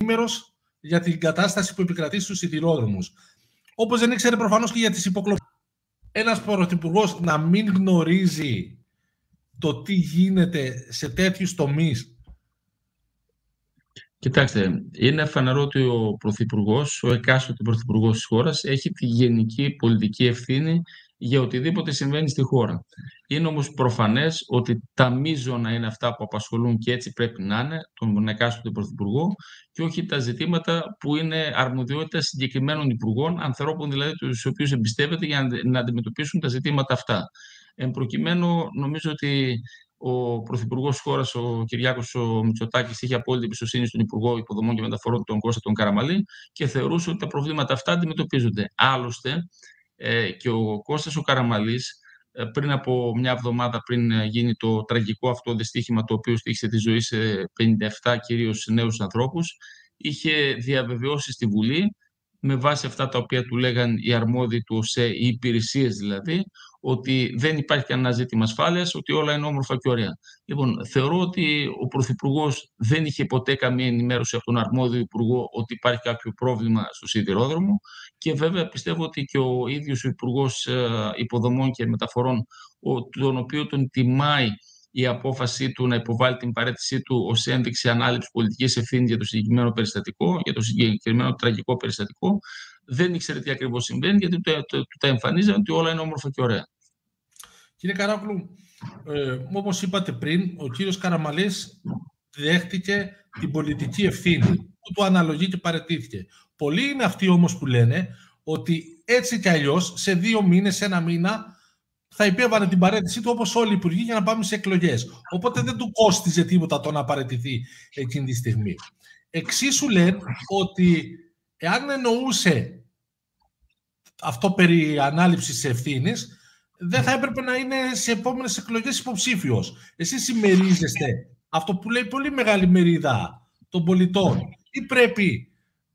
ενήμερος για την κατάσταση που επικρατεί στους σιδηρόδρομους. Όπως δεν ήξερε προφανώς και για τις υποκλοπές. Ένας πρωθυπουργός να μην γνωρίζει το τι γίνεται σε τέτοιους τομείς. Κοιτάξτε, είναι φανερό ότι ο πρωθυπουργός, ο εκάστοτε πρωθυπουργός της χώρας, έχει τη γενική πολιτική ευθύνη για οτιδήποτε συμβαίνει στη χώρα. Είναι όμως προφανές ότι τα μείζωνα είναι αυτά που απασχολούν και έτσι πρέπει να είναι τον εκάστοτε πρωθυπουργό και όχι τα ζητήματα που είναι αρμοδιότητα συγκεκριμένων υπουργών, ανθρώπων δηλαδή τους οποίους εμπιστεύεται για να αντιμετωπίσουν τα ζητήματα αυτά. Εν προκειμένου, νομίζω ότι ο πρωθυπουργός της χώρας, ο Κυριάκος Μητσοτάκης, είχε απόλυτη εμπιστοσύνη στον Υπουργό Υποδομών και Μεταφορών, τον Κώστα τον Καραμαλή, και θεωρούσε ότι τα προβλήματα αυτά αντιμετωπίζονται. Άλλωστε, και ο Κώστας ο Καραμαλής, πριν από μια εβδομάδα πριν γίνει το τραγικό αυτό δυστύχημα, το οποίο στοίχησε τη ζωή σε 57 κυρίως νέους ανθρώπους, είχε διαβεβαιώσει στη Βουλή, με βάση αυτά τα οποία του λέγαν οι αρμόδιοι του ΟΣΕ, οι υπηρεσίες δηλαδή, ότι δεν υπάρχει κανένα ζήτημα ασφάλειας, ότι όλα είναι όμορφα και ωραία. Λοιπόν, θεωρώ ότι ο Πρωθυπουργός δεν είχε ποτέ καμία ενημέρωση από τον αρμόδιο Υπουργό ότι υπάρχει κάποιο πρόβλημα στο σιδηρόδρομο και βέβαια πιστεύω ότι και ο ίδιος ο Υπουργός Υποδομών και Μεταφορών, τον οποίο τον τιμάει η απόφασή του να υποβάλει την παραίτησή του ως ένδειξη ανάληψης πολιτικής ευθύνης για το συγκεκριμένο περιστατικό, για το συγκεκριμένο τραγικό περιστατικό, δεν ήξερε τι ακριβώς συμβαίνει, γιατί τα εμφανίζαν ότι όλα είναι όμορφα και ωραία. Κύριε Καράκλου, όπως είπατε πριν, ο κύριος Καραμαλής δέχτηκε την πολιτική ευθύνη που του αναλογεί και παραιτήθηκε. Πολλοί είναι αυτοί όμως που λένε ότι έτσι κι αλλιώς σε 2 μήνες, σε 1 μήνα θα υπέβαλε την παραίτησή του όπως όλοι οι υπουργοί για να πάμε σε εκλογές. Οπότε δεν του κόστιζε τίποτα το να παραιτηθεί εκείνη τη στιγμή. Εξίσου λένε ότι εάν εννοούσε αυτό περί ανάληψης ευθύνης, δεν θα έπρεπε να είναι σε επόμενες εκλογές υποψήφιος. Εσείς συμμερίζεστε αυτό που λέει πολύ μεγάλη μερίδα των πολιτών, ή πρέπει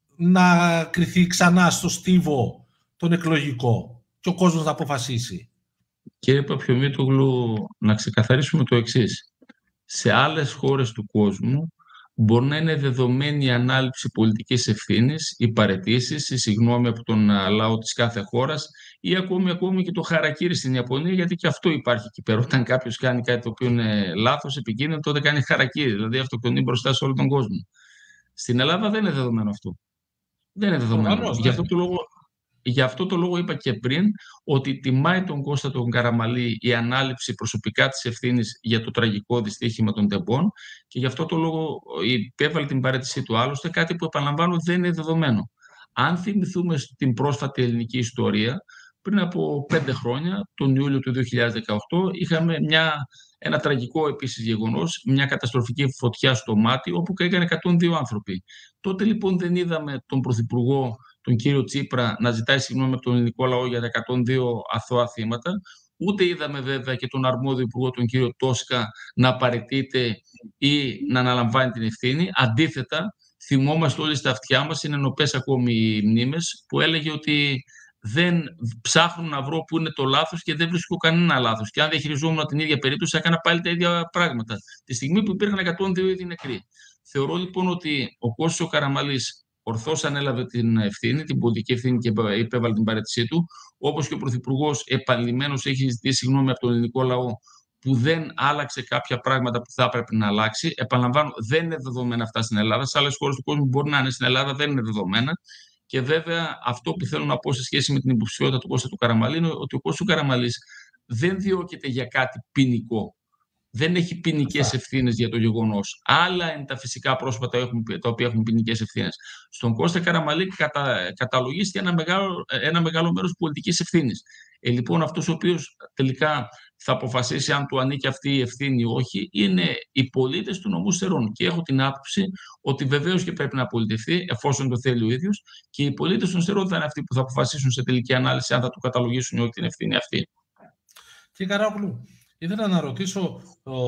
να κριθεί ξανά στο στίβο τον εκλογικό και ο κόσμος να αποφασίσει? Κύριε Παπιωμήτογλου, να ξεκαθαρίσουμε το εξής. Σε άλλες χώρες του κόσμου μπορεί να είναι δεδομένη η ανάληψη πολιτικής ευθύνης, οι παραιτήσεις, η συγγνώμη από τον λαό της κάθε χώρας ή ακόμη και το χαρακίρι στην Ιαπωνία, γιατί και αυτό υπάρχει εκεί πέρα. Όταν κάποιος κάνει κάτι το οποίο είναι λάθος, επικίνδυνο, τότε κάνει χαρακίρι, δηλαδή αυτοκτονεί μπροστά σε όλο τον κόσμο. Στην Ελλάδα δεν είναι δεδομένο αυτό. Δεν είναι δεδομένο. Γι' αυτό το λόγο είπα και πριν ότι τιμάει τον Κώστα τον Καραμαλή η ανάληψη προσωπικά της ευθύνης για το τραγικό δυστύχημα των τεμπών και γι' αυτό το λόγο υπέβαλε την παραίτησή του. Άλλωστε, κάτι που επαναλαμβάνω δεν είναι δεδομένο. Αν θυμηθούμε την πρόσφατη ελληνική ιστορία, πριν από 5 χρόνια, τον Ιούλιο του 2018, είχαμε ένα τραγικό επίσης γεγονός, μια καταστροφική φωτιά στο Μάτι, όπου καήκαν 102 άνθρωποι. Τότε λοιπόν δεν είδαμε τον Πρωθυπουργό, τον κύριο Τσίπρα, να ζητάει συγγνώμη από τον ελληνικό λαό για τα 102 αθώα θύματα. Ούτε είδαμε βέβαια και τον αρμόδιο υπουργό, τον κύριο Τόσκα, να παραιτείται ή να αναλαμβάνει την ευθύνη. Αντίθετα, θυμόμαστε όλοι στα αυτιά μας, είναι νοπές ακόμη οι μνήμες, που έλεγε ότι δεν ψάχνουν να βρω που είναι το λάθος και δεν βρίσκω κανένα λάθος. Και αν διαχειριζόμουν την ίδια περίπτωση, έκανα πάλι τα ίδια πράγματα. Τη στιγμή που υπήρχαν 102 ήδη νεκροί. Θεωρώ λοιπόν ότι ο Κώστας ο Καραμαλής ορθώς ανέλαβε την ευθύνη, την πολιτική ευθύνη και υπέβαλε την παραίτησή του, όπως και ο Πρωθυπουργός επανειλημμένος έχει ζητήσει συγγνώμη από τον ελληνικό λαό που δεν άλλαξε κάποια πράγματα που θα έπρεπε να αλλάξει. Επαναλαμβάνω, δεν είναι δεδομένα αυτά στην Ελλάδα. Σε άλλες χώρες του κόσμου μπορεί να είναι, στην Ελλάδα δεν είναι δεδομένα. Και βέβαια αυτό που θέλω να πω σε σχέση με την υποψηφιότητα του Κώστα του Καραμαλή είναι ότι ο Κώστας του Καραμαλής δεν διώκεται για κάτι ποινικό. Δεν έχει ποινικές ευθύνες για το γεγονός. Άλλα είναι τα φυσικά πρόσωπα τα οποία έχουν ποινικές ευθύνες. Στον Κώστα Καραμαλή καταλογίστηκε ένα μεγάλο μέρος πολιτικής ευθύνης. Λοιπόν, αυτός ο οποίος τελικά θα αποφασίσει αν του ανήκει αυτή η ευθύνη ή όχι, είναι οι πολίτες του νομού Στερών. Και έχω την άποψη ότι βεβαίως και πρέπει να πολιτευτεί, εφόσον το θέλει ο ίδιος, και οι πολίτες των Στερών θα είναι αυτοί που θα αποφασίσουν σε τελική ανάλυση αν θα του καταλογίσουν ή όχι την ευθύνη αυτή. Κύριε Καράκλου, ήθελα να ρωτήσω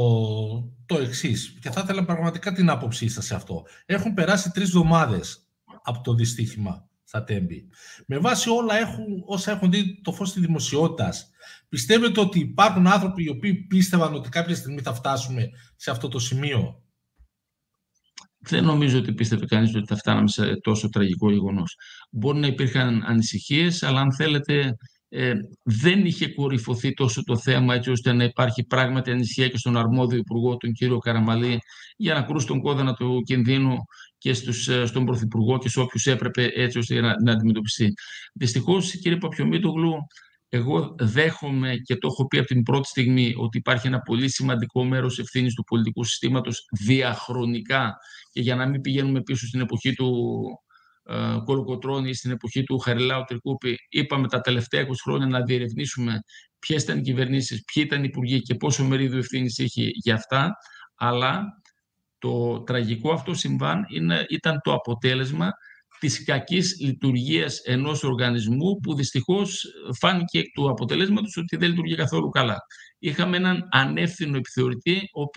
το εξής και θα ήθελα πραγματικά την άποψή σας σε αυτό. Έχουν περάσει 3 εβδομάδες από το δυστύχημα στα Τέμπη. Με βάση όλα όσα έχουν δει το φως της δημοσιότητας, πιστεύετε ότι υπάρχουν άνθρωποι οι οποίοι πίστευαν ότι κάποια στιγμή θα φτάσουμε σε αυτό το σημείο? δεν νομίζω ότι πίστευε κανείς ότι θα φτάναμε σε τόσο τραγικό γεγονός. Μπορεί να υπήρχαν ανησυχίες, αλλά αν θέλετε δεν είχε κορυφωθεί τόσο το θέμα έτσι ώστε να υπάρχει πράγματι ανησυχία και στον αρμόδιο υπουργό, τον κύριο Καραμαλή, για να κρούσει τον κόδωνα του κινδύνου και στον Πρωθυπουργό και σε όποιους έπρεπε έτσι ώστε να αντιμετωπιστεί. Δυστυχώς, κύριε Παπιωμίτογλου, εγώ δέχομαι και το έχω πει από την πρώτη στιγμή ότι υπάρχει ένα πολύ σημαντικό μέρος ευθύνης του πολιτικού συστήματος διαχρονικά, και για να μην πηγαίνουμε πίσω στην εποχή του Κολοκοτρώνη, στην εποχή του Χαριλάου Τρικούπη, είπαμε τα τελευταία 20 χρόνια να διερευνήσουμε ποιες ήταν οι κυβερνήσεις, ποιοι ήταν οι υπουργοί και πόσο μερίδιο ευθύνης είχε για αυτά. Αλλά το τραγικό αυτό συμβάν ήταν το αποτέλεσμα της κακής λειτουργίας ενός οργανισμού που δυστυχώς φάνηκε εκ του αποτελέσματος ότι δεν λειτουργεί καθόλου καλά. Είχαμε έναν ανεύθυνο επιθεωρητή,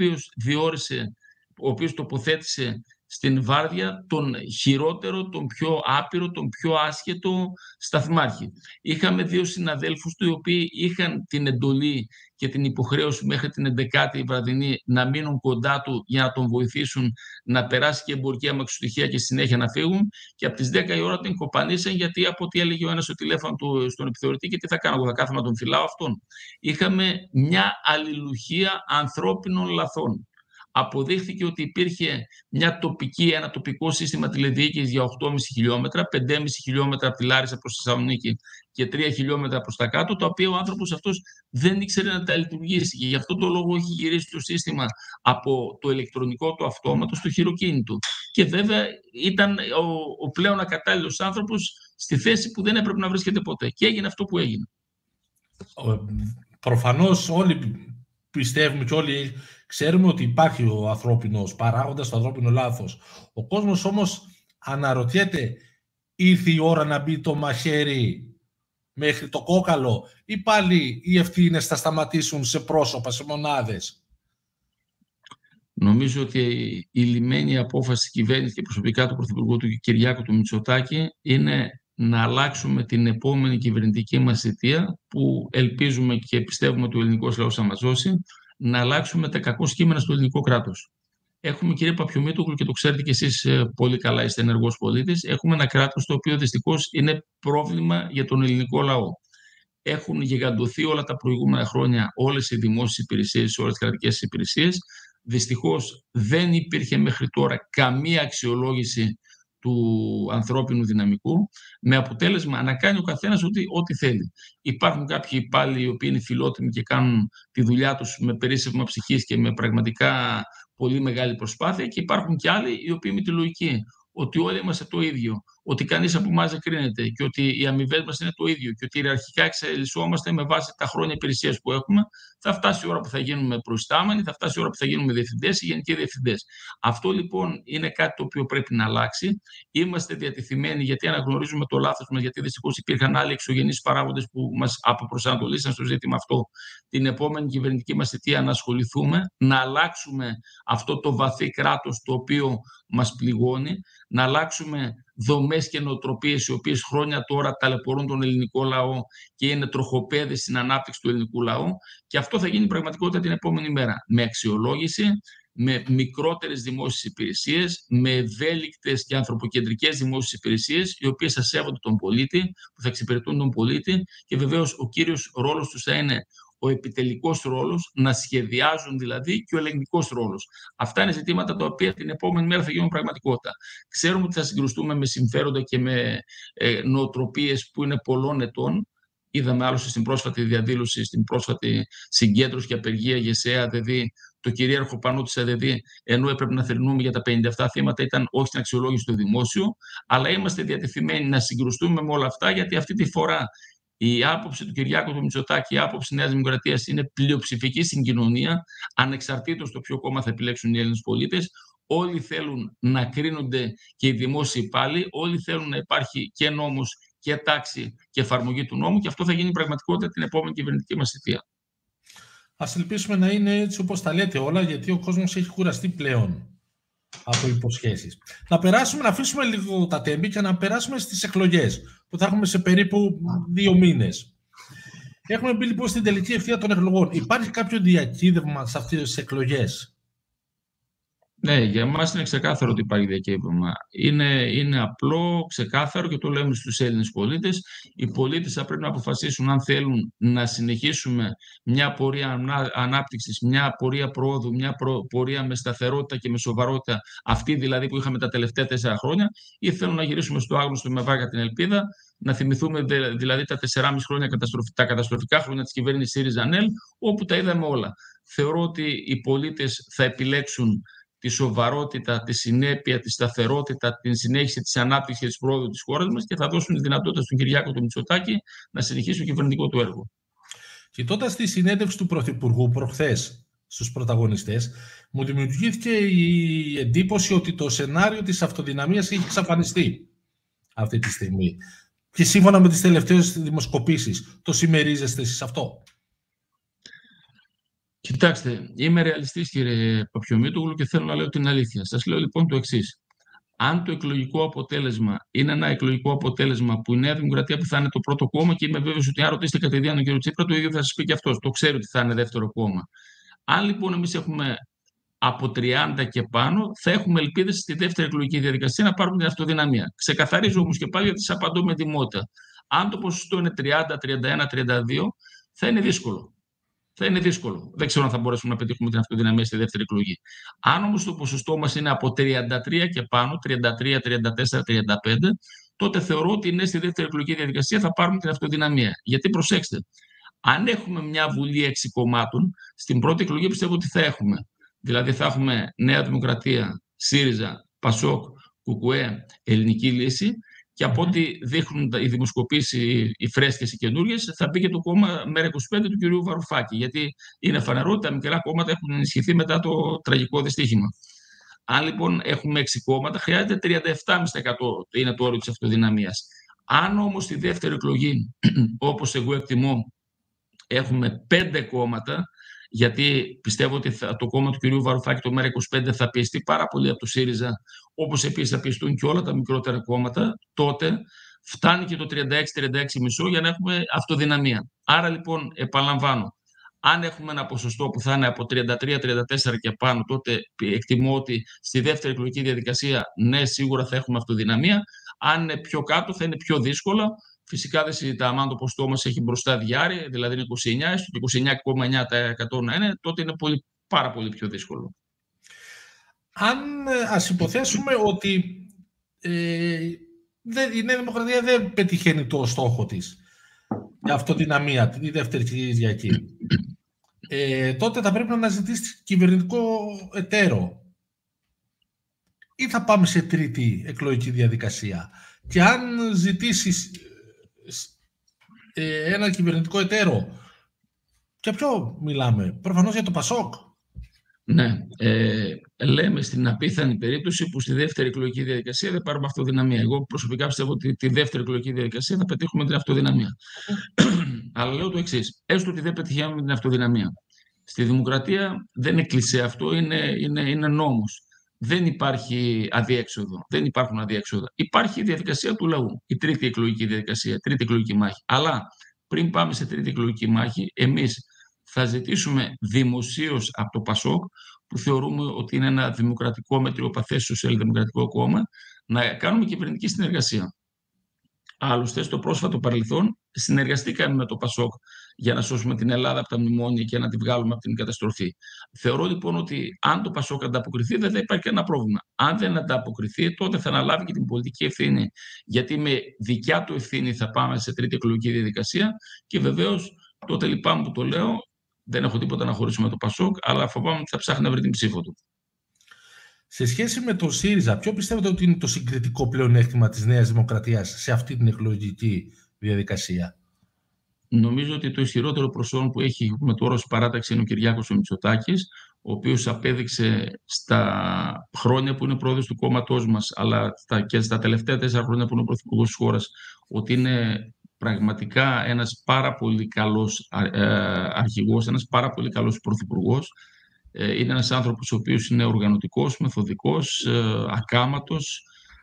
ο οποίος τοποθέτησε στην βάρδια τον χειρότερο, τον πιο άπειρο, τον πιο άσχετο σταθμάρχη. Είχαμε 2 συναδέλφους του, οι οποίοι είχαν την εντολή και την υποχρέωση μέχρι την 11η βραδινή να μείνουν κοντά του για να τον βοηθήσουν να περάσει και εμπορική αμαξοστοιχεία και συνέχεια να φύγουν, και από τις 10 η ώρα την κοπανίσαν, γιατί από ό,τι έλεγε ο ένας στο τηλέφωνο του στον επιθεωρητή, και τι θα κάνω, εγώ θα κάθομαι να τον φυλάω αυτόν. Είχαμε μια αλληλουχία ανθρώπινων λαθών. Αποδείχθηκε ότι υπήρχε ένα τοπικό σύστημα τηλεδιοίκησης για 8,5 χιλιόμετρα, 5,5 χιλιόμετρα από τη Λάρισα προς τη Θεσσαλονίκη και 3 χιλιόμετρα προς τα κάτω, τα οποία ο άνθρωπος αυτός δεν ήξερε να τα λειτουργήσει. Και γι' αυτό το λόγο έχει γυρίσει το σύστημα από το ηλεκτρονικό του αυτόματο στο χειροκίνητο. Και βέβαια ήταν ο πλέον ακατάλληλος άνθρωπος στη θέση που δεν έπρεπε να βρίσκεται ποτέ. Και έγινε αυτό που έγινε. Προφανώς όλοι πιστεύουμε και όλοι ξέρουμε ότι υπάρχει ο ανθρώπινος παράγοντας, το ανθρώπινο λάθος. Ο κόσμος όμως αναρωτιέται, ήρθε η ώρα να μπει το μαχαίρι μέχρι το κόκαλο, ή πάλι οι ευθύνες θα σταματήσουν σε πρόσωπα, σε μονάδες? Νομίζω ότι η λυμμένη απόφαση της κυβέρνησης και προσωπικά του Πρωθυπουργού του Κυριάκου του Μητσοτάκη είναι να αλλάξουμε την επόμενη κυβερνητική μας θητεία, που ελπίζουμε και πιστεύουμε ότι ο ελληνικός λαός θα μας δώσει, να αλλάξουμε τα κακό κείμενα στο ελληνικό κράτος. Έχουμε, κύριε Παπιωμίτογλου, και το ξέρετε κι εσείς πολύ καλά, είστε ενεργός πολίτης, έχουμε ένα κράτος το οποίο δυστυχώς είναι πρόβλημα για τον ελληνικό λαό. Έχουν γιγαντωθεί όλα τα προηγούμενα χρόνια όλες οι δημόσιες υπηρεσίες, όλες τις κρατικές υπηρεσίες. Δυστυχώς δεν υπήρχε μέχρι τώρα καμία αξιολόγηση του ανθρώπινου δυναμικού, με αποτέλεσμα να κάνει ο καθένας ό,τι θέλει. Υπάρχουν κάποιοι υπάλληλοι οι οποίοι είναι φιλότιμοι και κάνουν τη δουλειά τους με περίσσευμα ψυχής και με πραγματικά πολύ μεγάλη προσπάθεια, και υπάρχουν και άλλοι οι οποίοι με τη λογική ότι όλοι είμαστε το ίδιο, ότι κανείς από εμάς δεν κρίνεται και ότι οι αμοιβές μας είναι το ίδιο και ότι ιεραρχικά εξελισσόμαστε με βάση τα χρόνια υπηρεσίας που έχουμε, θα φτάσει η ώρα που θα γίνουμε προϊστάμενοι, θα φτάσει η ώρα που θα γίνουμε διευθυντές ή γενικοί διευθυντές. Αυτό λοιπόν είναι κάτι το οποίο πρέπει να αλλάξει. Είμαστε διατεθειμένοι, γιατί αναγνωρίζουμε το λάθος μας, γιατί δυστυχώς υπήρχαν άλλοι εξωγενείς παράγοντες που μας αποπροσανατολίσαν στο ζήτημα αυτό, την επόμενη κυβερνητική μας θητεία να ασχοληθούμε, να αλλάξουμε αυτό το βαθύ κράτος το οποίο μας πληγώνει, να αλλάξουμε δομές και νοοτροπίες οι οποίες χρόνια τώρα ταλαιπωρούν τον ελληνικό λαό και είναι τροχοπέδες στην ανάπτυξη του ελληνικού λαού, και αυτό θα γίνει πραγματικότητα την επόμενη μέρα. Με αξιολόγηση, με μικρότερες δημόσιες υπηρεσίες, με ευέλικτες και ανθρωποκεντρικές δημόσιες υπηρεσίες, οι οποίες θα σέβονται τον πολίτη, που θα εξυπηρετούν τον πολίτη, και βεβαίως ο κύριος ρόλος τους θα είναι ο επιτελικός ρόλος, να σχεδιάζουν δηλαδή, και ο ελεγκτικός ρόλος. Αυτά είναι ζητήματα τα οποία την επόμενη μέρα θα γίνουν πραγματικότητα. Ξέρουμε ότι θα συγκρουστούμε με συμφέροντα και με νοοτροπίες που είναι πολλών ετών. Είδαμε άλλωστε στην πρόσφατη διαδήλωση, στην πρόσφατη συγκέντρωση και απεργία ΓΕΣΕΑ, δηλαδή το κυρίαρχο πανό της ΑΔΔ, ενώ έπρεπε να θρηνούμε για τα 57 θύματα, ήταν όχι στην αξιολόγηση του δημόσιου, αλλά είμαστε διατεθειμένοι να συγκρουστούμε με όλα αυτά, γιατί αυτή τη φορά η άποψη του Κυριάκου του Μητσοτάκη, η άποψη της Νέας Δημοκρατίας είναι πλειοψηφική στην κοινωνία, ανεξαρτήτως το ποιο κόμμα θα επιλέξουν οι Έλληνες πολίτες. Όλοι θέλουν να κρίνονται και οι δημόσιοι υπάλληλοι, όλοι θέλουν να υπάρχει και νόμος και τάξη και εφαρμογή του νόμου, και αυτό θα γίνει πραγματικότητα την επόμενη κυβερνητική μας θητεία. Ας ελπίσουμε να είναι έτσι όπως τα λέτε όλα, γιατί ο κόσμος έχει κουραστεί πλέον από υποσχέσεις. Να αφήσουμε λίγο τα τέμπη και να περάσουμε στις εκλογές, που θα έχουμε σε περίπου 2 μήνες. Έχουμε μπει λοιπόν στην τελική ευθεία των εκλογών. Υπάρχει κάποιο διακύβευμα σε αυτές τις εκλογές? Ναι, για εμάς είναι ξεκάθαρο ότι υπάρχει διακύβευμα. Είναι απλό, ξεκάθαρο και το λέμε στους Έλληνες πολίτες. Οι πολίτες θα πρέπει να αποφασίσουν αν θέλουν να συνεχίσουμε μια πορεία ανάπτυξης, μια πορεία προόδου, μια πορεία με σταθερότητα και με σοβαρότητα, αυτή δηλαδή που είχαμε τα τελευταία 4 χρόνια, ή θέλουν να γυρίσουμε στο άγνωστο με βάρκα την ελπίδα, να θυμηθούμε δηλαδή τα 4,5 χρόνια, τα καταστροφικά χρόνια της κυβέρνησης ΣΥΡΙΖΑ-ΑΝΕΛ, όπου τα είδαμε όλα. Θεωρώ ότι οι πολίτες θα επιλέξουν τη σοβαρότητα, τη συνέπεια, τη σταθερότητα, την συνέχιση της ανάπτυξης και της πρόοδου της χώρας μας και θα δώσουν τη δυνατότητα στον Κυριάκο τον Μητσοτάκη να συνεχίσει το κυβερνητικό του έργο. Κοιτώντας τη συνέντευξη του Πρωθυπουργού προχθές στους πρωταγωνιστές, μου δημιουργήθηκε η εντύπωση ότι το σενάριο της αυτοδυναμίας έχει εξαφανιστεί αυτή τη στιγμή. Και σύμφωνα με τις τελευταίες δημοσκοπήσεις, το συμμερίζεστε εσείς αυτό? Κοιτάξτε, είμαι ρεαλιστής, κύριε Παπιωμίτογλου, και θέλω να λέω την αλήθεια. Σας λέω λοιπόν το εξής. Αν το εκλογικό αποτέλεσμα είναι ένα εκλογικό αποτέλεσμα που η Νέα Δημοκρατία που θα είναι το πρώτο κόμμα, και είμαι βέβαιος ότι αν ρωτήσετε κατηδίαν τον κύριο Τσίπρα, το ίδιο θα σας πει και αυτός. Το ξέρει ότι θα είναι δεύτερο κόμμα. Αν λοιπόν εμείς έχουμε από 30 και πάνω, θα έχουμε ελπίδες στη δεύτερη εκλογική διαδικασία να πάρουμε την αυτοδυναμία. Ξεκαθαρίζω όμως και πάλι, γιατί σας απαντώ με δημότητα. Αν το ποσοστό είναι 30, 31, 32, θα είναι δύσκολο. Θα είναι δύσκολο. Δεν ξέρω αν θα μπορέσουμε να πετύχουμε την αυτοδυναμία στη δεύτερη εκλογή. Αν όμως το ποσοστό μας είναι από 33 και πάνω, 33, 34, 35, τότε θεωρώ ότι ναι, στη δεύτερη εκλογική διαδικασία θα πάρουμε την αυτοδυναμία. Γιατί προσέξτε, αν έχουμε μια βουλή 6 κομμάτων, στην πρώτη εκλογή πιστεύω ότι θα έχουμε. Δηλαδή θα έχουμε Νέα Δημοκρατία, ΣΥΡΙΖΑ, ΠΑΣΟΚ, ΚΚΕ, Ελληνική Λύση, και από ό,τι δείχνουν οι δημοσκοπήσεις, οι φρέσκες, οι καινούργιες, θα μπει και το κόμμα ΜΕΡΑ25 του κ. Βαρουφάκη. Γιατί είναι φανερό ότι τα μικρά κόμματα έχουν ενισχυθεί μετά το τραγικό δυστύχημα. Αν λοιπόν έχουμε 6 κόμματα, χρειάζεται 37,5% είναι το όριο της αυτοδυναμίας. Αν όμως στη δεύτερη εκλογή, όπως εγώ εκτιμώ, έχουμε 5 κόμματα, γιατί πιστεύω ότι το κόμμα του κ. Βαρουφάκη, το ΜΕΡΑ25, θα πιεστεί πάρα πολύ από το ΣΥΡΙΖΑ, όπως επίσης θα πιεστούν και όλα τα μικρότερα κόμματα, τότε φτάνει και το 36-36,5 για να έχουμε αυτοδυναμία. Άρα λοιπόν, επαναλαμβάνω, αν έχουμε ένα ποσοστό που θα είναι από 33-34 και πάνω, τότε εκτιμώ ότι στη δεύτερη εκλογική διαδικασία, ναι, σίγουρα θα έχουμε αυτοδυναμία. Αν είναι πιο κάτω, θα είναι πιο δύσκολα. Φυσικά δεν συζητάμε, αν το ποσοστό μας έχει μπροστά διάρρη, δηλαδή είναι 29, στο 29,9% να είναι, τότε είναι πάρα πολύ πιο δύσκολο. Ας υποθέσουμε ότι η Νέα Δημοκρατία δεν πετυχαίνει το στόχο της, η αυτοδυναμία, τη δεύτερη Κυριακή, τότε θα πρέπει να αναζητήσει κυβερνητικό εταίρο ή θα πάμε σε τρίτη εκλογική διαδικασία? Και αν ζητήσεις ένα κυβερνητικό εταίρο, για ποιο μιλάμε? Προφανώς για το ΠΑΣΟΚ. Ναι, λέμε στην απίθανη περίπτωση που στη δεύτερη εκλογική διαδικασία δεν πάρουμε αυτοδυναμία. Εγώ προσωπικά πιστεύω ότι τη δεύτερη εκλογική διαδικασία θα πετύχουμε την αυτοδυναμία. Αλλά λέω το εξής, έστω ότι δεν πετυχαίνουμε την αυτοδυναμία. Στη δημοκρατία δεν είναι κλισέ αυτό, είναι νόμος. Δεν υπάρχει αδιέξοδο, δεν υπάρχουν αδιέξοδα. Υπάρχει η διαδικασία του λαού, η τρίτη εκλογική διαδικασία, η τρίτη εκλογική μάχη. Αλλά πριν πάμε σε τρίτη εκλογική μάχη, εμείς θα ζητήσουμε δημοσίως από το ΠΑΣΟΚ, που θεωρούμε ότι είναι ένα δημοκρατικό, μετριοπαθές σοσιαλδημοκρατικό κόμμα, να κάνουμε κυβερνητική συνεργασία. Άλλωστε, στο πρόσφατο παρελθόν συνεργαστήκαμε με το ΠΑΣΟΚ για να σώσουμε την Ελλάδα από τα μνημόνια και να τη βγάλουμε από την καταστροφή. Θεωρώ λοιπόν ότι αν το ΠΑΣΟΚ ανταποκριθεί, δεν θα υπάρχει κανένα πρόβλημα. Αν δεν ανταποκριθεί, τότε θα αναλάβει και την πολιτική ευθύνη. Γιατί με δικιά του ευθύνη θα πάμε σε τρίτη εκλογική διαδικασία και βεβαίως τότε λυπάμαι που το λέω, δεν έχω τίποτα να χωρίσω με το ΠΑΣΟΚ, αλλά φοβάμαι ότι θα ψάχνει να βρει την ψήφο του. Σε σχέση με το ΣΥΡΙΖΑ, ποιο πιστεύετε ότι είναι το συγκριτικό πλεονέκτημα της Νέας Δημοκρατίας σε αυτή την εκλογική διαδικασία? Νομίζω ότι το ισχυρότερο προσόν που έχει με το όρος παράταξη είναι ο Κυριάκος ο Μητσοτάκης, ο οποίος απέδειξε στα χρόνια που είναι πρόεδρος του κόμματός μας, αλλά και στα τελευταία 4 χρόνια που είναι πρωθυπουργός της χώρας, ότι είναι πραγματικά ένας πάρα πολύ καλός αρχηγός, ένας πάρα πολύ καλός πρωθυπουργός. Είναι ένας άνθρωπος ο οποίος είναι οργανωτικός, μεθοδικός, ακάματος,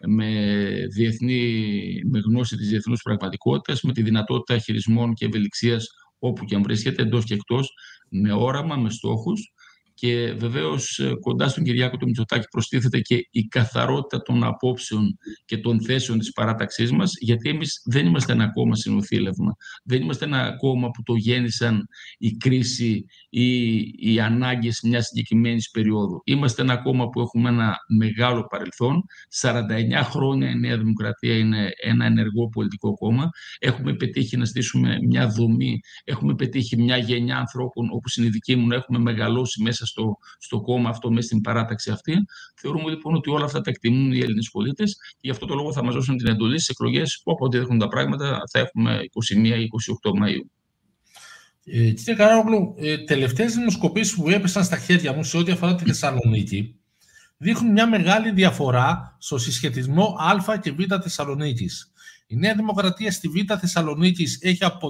με γνώση της διεθνούς πραγματικότητας, με τη δυνατότητα χειρισμών και ευελιξίας όπου και αν βρίσκεται, εντός και εκτός, με όραμα, με στόχους. Και βεβαίως κοντά στον Κυριάκο τον Μητσοτάκη προστίθεται και η καθαρότητα των απόψεων και των θέσεων της παράταξής μας, γιατί εμείς δεν είμαστε ένα κόμμα συνοθήλευμα. Δεν είμαστε ένα κόμμα που το γέννησαν η κρίση ή οι ανάγκες μιας συγκεκριμένης περίοδου. Είμαστε ένα κόμμα που έχουμε ένα μεγάλο παρελθόν. 49 χρόνια η Νέα Δημοκρατία είναι ένα ενεργό πολιτικό κόμμα. Έχουμε πετύχει να στήσουμε μια δομή, έχουμε πετύχει μια γενιά ανθρώπων, όπως είναι η δική μου, να έχουμε μεγαλώσει μέσα στο κόμμα αυτό, μέσα στην παράταξη αυτή. Θεωρούμε λοιπόν ότι όλα αυτά τα εκτιμούν οι Έλληνες πολίτες και γι' αυτό το λόγο θα μας δώσουν την εντολή στις εκλογές που όποτε έχουν τα πράγματα θα έχουμε 21 ή 28 Μαΐου. Κύριε Καράογλου, τελευταίες δημοσκοπήσεις που έπεσαν στα χέρια μου σε ό,τι αφορά τη Θεσσαλονίκη δείχνουν μια μεγάλη διαφορά στο συσχετισμό Α και Β Θεσσαλονίκης. Η Νέα Δημοκρατία στη Β Θεσσαλονίκης έχει από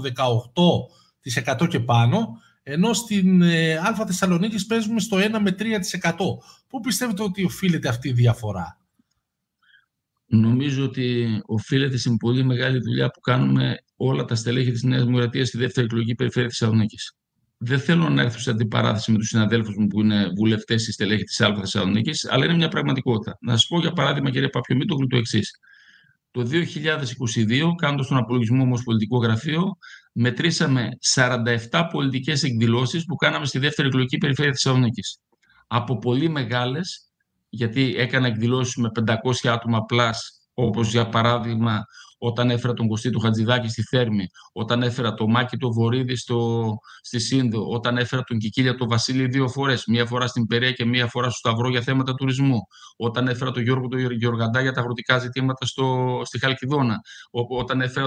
18% και πάνω, ενώ στην Α Θεσσαλονίκης παίζουμε στο 1 με 3%. Πού πιστεύετε ότι οφείλεται αυτή η διαφορά? Νομίζω ότι οφείλεται στην πολύ μεγάλη δουλειά που κάνουμε όλα τα στελέχη της Νέας Δημοκρατίας στη δεύτερη εκλογική περιφέρεια της Θεσσαλονίκης. Δεν θέλω να έρθω σε αντιπαράθεση με τους συναδέλφους μου που είναι βουλευτές στη στελέχη της Α Θεσσαλονίκης, αλλά είναι μια πραγματικότητα. Να σας πω για παράδειγμα, κύριε Παπιομήτογλου, το εξής. Το 2022, κάνοντας τον απολογισμό Ομοσπονδιακό Γραφείο, μετρήσαμε 47 πολιτικές εκδηλώσεις που κάναμε στη δεύτερη εκλογική περιφέρεια της Θεσσαλονίκης. Από πολύ μεγάλες, γιατί έκανα εκδηλώσεις με 500 άτομα πλάς, όπως για παράδειγμα όταν έφερα τον Κωστή του Χατζηδάκη στη Θέρμη, όταν έφερα τον Μάκη το Βορίδη στη Σύνδο, όταν έφερα τον Κικίλια το Βασίλη 2 φορές, μία φορά στην Περαία και μία φορά στο Σταυρό για θέματα τουρισμού, όταν έφερα τον Γιώργο τον Γεωργαντά για τα αγροτικά ζητήματα στη Χαλκιδόνα, όταν έφερα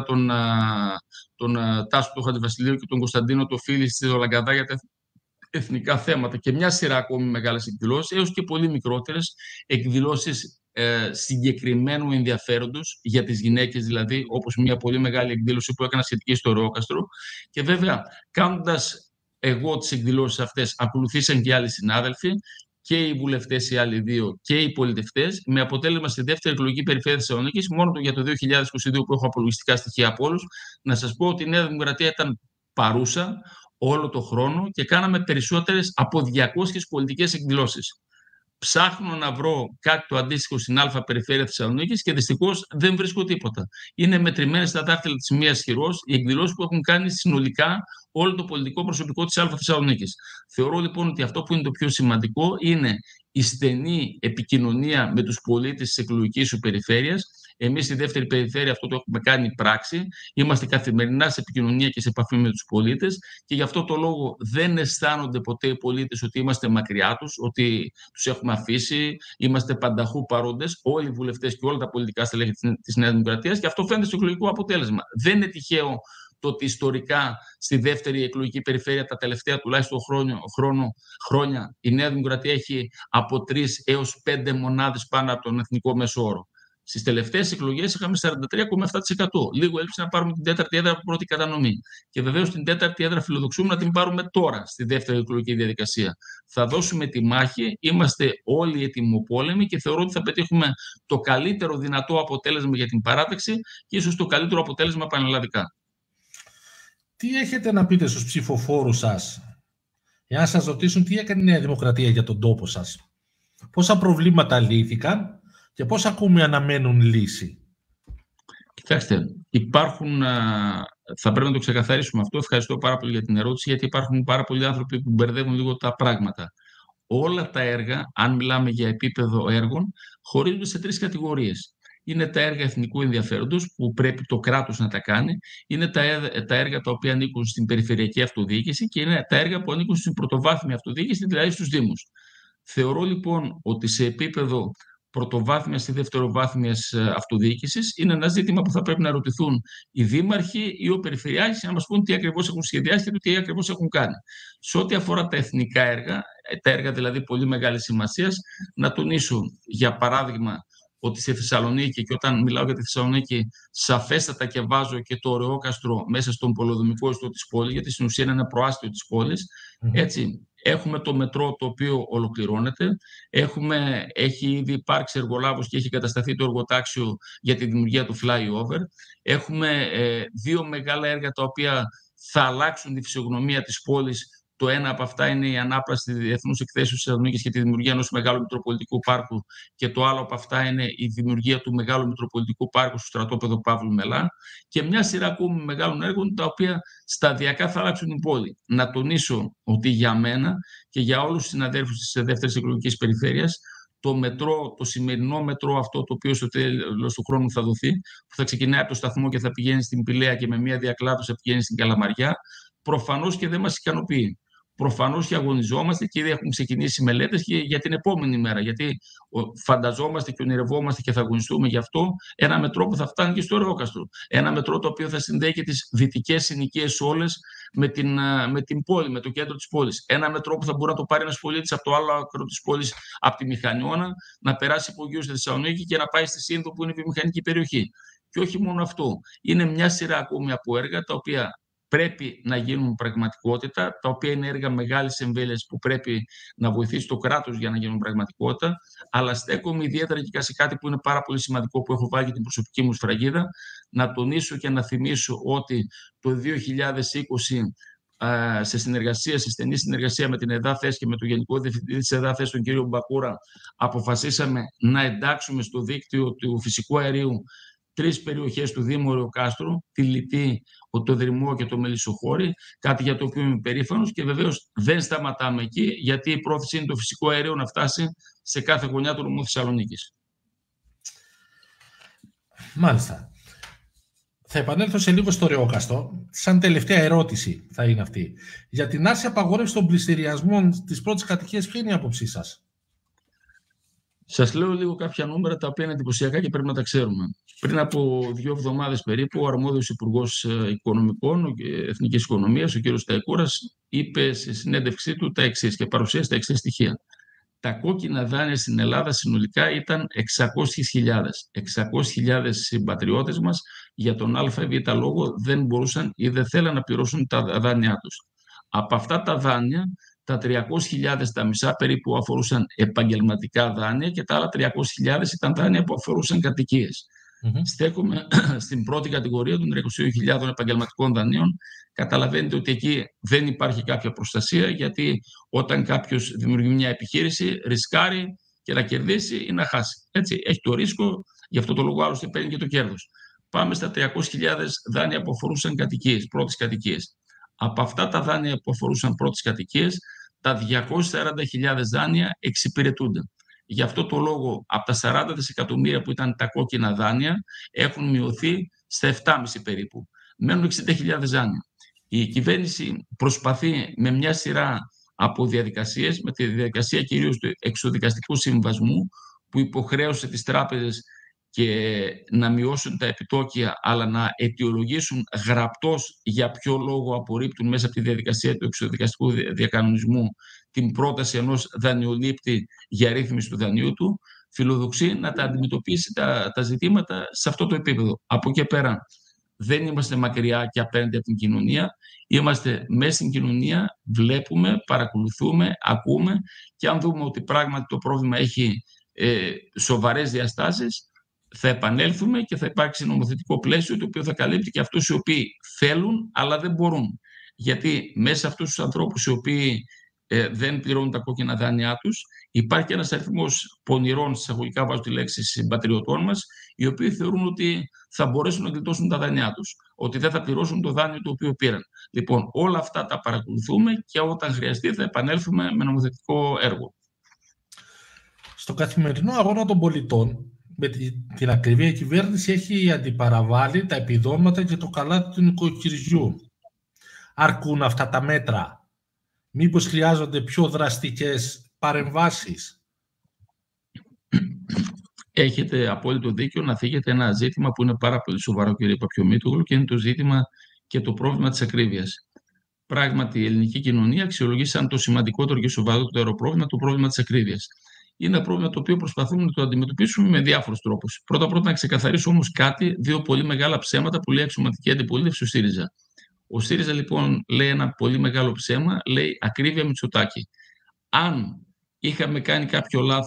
τον Τάσο του Χατζηβασιλείου και τον Κωνσταντίνο το Φίλη στη Δολαγκαδά για τα εθνικά θέματα και μια σειρά ακόμη μεγάλες εκδηλώσεις, έως και πολύ μικρότερες εκδηλώσεις συγκεκριμένου ενδιαφέροντος για τις γυναίκες, δηλαδή όπως μια πολύ μεγάλη εκδήλωση που έκανα σχετική στο Ρεόκαστρο. Και βέβαια, κάνοντας εγώ τις εκδηλώσεις αυτές, ακολουθήσαν και άλλοι συνάδελφοι, και οι βουλευτές οι άλλοι δύο και οι πολιτευτές, με αποτέλεσμα στη δεύτερη εκλογική περιφέρεια της Θεσσαλονίκης, μόνο για το 2022 που έχω απολογιστικά στοιχεία από όλους, να σας πω ότι η Νέα Δημοκρατία ήταν παρούσα όλο το χρόνο και κάναμε περισσότερες από 200 πολιτικές εκδηλώσεις. Ψάχνω να βρω κάτι το αντίστοιχο στην Α περιφέρεια Θεσσαλονίκης και δυστυχώς δεν βρίσκω τίποτα. Είναι μετρημένες στα δάχτυλα της μίας χειρός οι εκδηλώσεις που έχουν κάνει συνολικά όλο το πολιτικό προσωπικό της Α Θεσσαλονίκης. Θεωρώ λοιπόν ότι αυτό που είναι το πιο σημαντικό είναι η στενή επικοινωνία με τους πολίτες της εκλογικής σου περιφέρειας. Εμείς στη δεύτερη περιφέρεια αυτό το έχουμε κάνει πράξη. Είμαστε καθημερινά σε επικοινωνία και σε επαφή με τους πολίτες και γι' αυτό το λόγο δεν αισθάνονται ποτέ οι πολίτες ότι είμαστε μακριά τους, ότι τους έχουμε αφήσει. Είμαστε πανταχού παρόντες, όλοι οι βουλευτές και όλα τα πολιτικά στελέχη της Νέας Δημοκρατίας και αυτό φαίνεται στο εκλογικό αποτέλεσμα. Δεν είναι τυχαίο το ότι ιστορικά στη δεύτερη εκλογική περιφέρεια τα τελευταία τουλάχιστον χρόνια η Νέα Δημοκρατία έχει από 3 έως 5 μονάδες πάνω από τον εθνικό μέσο όρο. Στις τελευταίες εκλογές είχαμε 43,7%. Λίγο έλειψε να πάρουμε την τέταρτη έδρα από πρώτη κατανομή. Και βεβαίως την τέταρτη έδρα φιλοδοξούμε να την πάρουμε τώρα στη δεύτερη εκλογική διαδικασία. Θα δώσουμε τη μάχη, είμαστε όλοι ετοιμοπόλεμοι και θεωρώ ότι θα πετύχουμε το καλύτερο δυνατό αποτέλεσμα για την παράταξη και ίσως το καλύτερο αποτέλεσμα πανελλαδικά. Τι έχετε να πείτε στους ψηφοφόρους σας, για να σας ρωτήσουν τι έκανε η Νέα Δημοκρατία για τον τόπο σας? Πόσα προβλήματα λύθηκαν και πώς ακόμη αναμένουν λύση? Κοιτάξτε, θα πρέπει να το ξεκαθαρίσουμε αυτό. Ευχαριστώ πάρα πολύ για την ερώτηση, γιατί υπάρχουν πάρα πολλοί άνθρωποι που μπερδεύουν λίγο τα πράγματα. Όλα τα έργα, αν μιλάμε για επίπεδο έργων, χωρίζονται σε 3 κατηγορίες. Είναι τα έργα εθνικού ενδιαφέροντος που πρέπει το κράτος να τα κάνει, είναι τα έργα τα οποία ανήκουν στην περιφερειακή αυτοδιοίκηση και είναι τα έργα που ανήκουν στην πρωτοβάθμια αυτοδιοίκηση, δηλαδή στους Δήμους. Θεωρώ λοιπόν ότι σε επίπεδο πρωτοβάθμιας ή δευτεροβάθμιας αυτοδιοίκησης είναι ένα ζήτημα που θα πρέπει να ρωτηθούν οι δήμαρχοι ή ο περιφερειάρχης να μας πούν τι ακριβώς έχουν σχεδιάσει και τι ακριβώς έχουν κάνει. Σε ό,τι αφορά τα εθνικά έργα, τα έργα δηλαδή πολύ μεγάλης σημασίας, να τονίσω για παράδειγμα ότι στη Θεσσαλονίκη, και όταν μιλάω για τη Θεσσαλονίκη, σαφέστατα και βάζω και το Ρεόκαστρο μέσα στον πολεοδομικό ιστό της πόλης, γιατί στην ουσία είναι ένα προάστιο της πόλης. Έτσι, έχουμε το μετρό το οποίο ολοκληρώνεται. Έχει ήδη υπάρξει εργολάβος και έχει κατασταθεί το εργοτάξιο για τη δημιουργία του flyover. Έχουμε 2 μεγάλα έργα τα οποία θα αλλάξουν τη φυσιογνωμία της πόλης Το ένα από αυτά είναι η ανάπλαση διεθνούς εκθέσεως της Θεσσαλονίκης και τη δημιουργία ενός μεγάλου Μητροπολιτικού Πάρκου. Και το άλλο από αυτά είναι η δημιουργία του μεγάλου Μητροπολιτικού Πάρκου στο στρατόπεδο Παύλου Μελά. Και μια σειρά ακόμη μεγάλων έργων, τα οποία σταδιακά θα αλλάξουν την πόλη. Να τονίσω ότι για μένα και για όλους τους συναδέλφους της δεύτερης εκλογικής περιφέρειας, το μετρό, το σημερινό μετρό, αυτό το οποίο στο τέλος του χρόνου θα δοθεί, που θα ξεκινάει από το σταθμό και θα πηγαίνει στην Πηλαία και με μια διακλάδωση θα πηγαίνει στην Καλαμαριά, προφανώς και δεν μας ικανοποιεί. Προφανώς και αγωνιζόμαστε και ήδη έχουν ξεκινήσει μελέτες και για την επόμενη μέρα. Γιατί φανταζόμαστε και ονειρευόμαστε και θα αγωνιστούμε γι' αυτό ένα μετρό που θα φτάνει και στο Ρεόκαστρο. Ένα μετρό το οποίο θα συνδέει και τις δυτικές συνοικίες όλες με την πόλη, με το κέντρο της πόλης. Ένα μετρό που θα μπορεί να το πάρει ένας πολίτης από το άλλο άκρο της πόλης, από τη Μηχανιώνα, να περάσει υπογείως στη Θεσσαλονίκη και να πάει στη Σύνδο, που είναι η βιομηχανική περιοχή. Και όχι μόνο αυτό. Είναι μια σειρά ακόμη από έργα τα οποία πρέπει να γίνουν πραγματικότητα, τα οποία είναι έργα μεγάλης εμβέλειας που πρέπει να βοηθήσει το κράτος για να γίνουν πραγματικότητα, αλλά στέκομαι ιδιαίτερα και σε κάτι που είναι πάρα πολύ σημαντικό, που έχω βάλει την προσωπική μου σφραγίδα, να τονίσω και να θυμίσω ότι το 2020 σε στενή συνεργασία με την ΕΔΑΘΕΣ και με τον Γενικό Διευθυντή της ΕΔΑΘΕΣ, τον κύριο Μπακούρα, αποφασίσαμε να εντάξουμε στο δίκτυο του φυσικού αερίου 3 περιοχές του Δήμου Ρεοκάστρου, τη Λιτή, το Δρυμό και το Μελισσοχώρι, κάτι για το οποίο είμαι περήφανος, και βεβαίως δεν σταματάμε εκεί, γιατί η πρόθεση είναι το φυσικό αέριο να φτάσει σε κάθε γωνιά του νομού Θεσσαλονίκης. Μάλιστα. Θα επανέλθω σε λίγο στο Ρεόκαστρο. Σαν τελευταία ερώτηση θα είναι αυτή. Για την άρση απαγόρευση των πληστηριασμών στις πρώτες κατοικίες, ποια είναι η άποψή σας? Σας λέω λίγο κάποια νούμερα τα οποία είναι εντυπωσιακά και πρέπει να τα ξέρουμε. Πριν από 2 εβδομάδες περίπου, ο αρμόδιος Υπουργός Οικονομικών και Εθνικής Οικονομίας, ο κ. Σταϊκούρας, είπε σε συνέντευξή του τα εξής και παρουσίασε τα εξής στοιχεία. Τα κόκκινα δάνεια στην Ελλάδα συνολικά ήταν 600.000. 600.000 συμπατριώτες μας για τον ΑΒ λόγο δεν μπορούσαν ή δεν θέλαν να πληρώσουν τα δάνειά τους. Από αυτά τα δάνεια, τα 300.000, τα μισά περίπου, αφορούσαν επαγγελματικά δάνεια και τα άλλα 300.000 ήταν δάνεια που αφορούσαν κατοικίες. Στέκομαι στην πρώτη κατηγορία των 300.000 επαγγελματικών δανείων. Καταλαβαίνετε ότι εκεί δεν υπάρχει κάποια προστασία, γιατί όταν κάποιος δημιουργεί μια επιχείρηση, ρισκάρει και να κερδίσει ή να χάσει. Έτσι, έχει το ρίσκο, γι' αυτό το λόγο άλλωστε παίρνει και το κέρδος. Πάμε στα 300.000 δάνεια που αφορούσαν κατοικίες, πρώτες κατοικίες. Από αυτά τα δάνεια που αφορούσαν πρώτες κατοικίες, τα 240.000 δάνεια εξυπηρετούνται. Γι' αυτό το λόγο, από τα 40 δισεκατομμύρια που ήταν τα κόκκινα δάνεια, έχουν μειωθεί στα 7,5 περίπου. Μένουν 60.000 δάνεια. Η κυβέρνηση προσπαθεί με μια σειρά από διαδικασίες, με τη διαδικασία κυρίως του εξοδικαστικού συμβασμού, που υποχρέωσε τις τράπεζες και να μειώσουν τα επιτόκια, αλλά να αιτιολογήσουν γραπτώς για ποιο λόγο απορρίπτουν μέσα από τη διαδικασία του εξοδικαστικού διακανονισμού την πρόταση ενός δανειολήπτη για ρύθμιση του δανείου του, φιλοδοξεί να τα αντιμετωπίσει τα ζητήματα σε αυτό το επίπεδο. Από εκεί πέρα δεν είμαστε μακριά και απέναντι από την κοινωνία. Είμαστε μέσα στην κοινωνία, βλέπουμε, παρακολουθούμε, ακούμε, και αν δούμε ότι πράγματι το πρόβλημα έχει σοβαρές διαστάσεις, θα επανέλθουμε και θα υπάρξει νομοθετικό πλαίσιο το οποίο θα καλύπτει και αυτούς οι οποίοι θέλουν αλλά δεν μπορούν. Γιατί μέσα σε αυτούς τους ανθρώπους οι οποίοι δεν πληρώνουν τα κόκκινα δάνειά τους, υπάρχει ένας αριθμός πονηρών, εισαγωγικά βάζω τη λέξη, συμπατριωτών μας, οι οποίοι θεωρούν ότι θα μπορέσουν να γλιτώσουν τα δάνειά τους, ότι δεν θα πληρώσουν το δάνειο το οποίο πήραν. Λοιπόν, όλα αυτά τα παρακολουθούμε και όταν χρειαστεί θα επανέλθουμε με νομοθετικό έργο. Στο καθημερινό αγώνα των πολιτών, με την ακριβή κυβέρνηση έχει αντιπαραβάλει τα επιδόματα και το καλάτι του νοικοκυριού. Αρκούν αυτά τα μέτρα? Μήπως χρειάζονται πιο δραστικές παρεμβάσεις? Έχετε απόλυτο δίκιο να θίγετε ένα ζήτημα που είναι πάρα πολύ σοβαρό, κύριε Παπιομήτογλου, και είναι το ζήτημα και το πρόβλημα της ακρίβειας. Πράγματι, η ελληνική κοινωνία αξιολογεί σαν το σημαντικότερο και σοβαρότερο πρόβλημα το πρόβλημα της ακρίβειας. Είναι ένα πρόβλημα το οποίο προσπαθούμε να το αντιμετωπίσουμε με διάφορους τρόπους. Πρώτα, να ξεκαθαρίσω όμως κάτι, 2 πολύ μεγάλα ψέματα που λέει η αξιωματική αντιπολίτευση ο ΣΥΡΙΖΑ. Ο ΣΥΡΙΖΑ λοιπόν λέει ένα πολύ μεγάλο ψέμα, λέει ακρίβεια Μητσοτάκη. Αν είχαμε κάνει κάποιο λάθος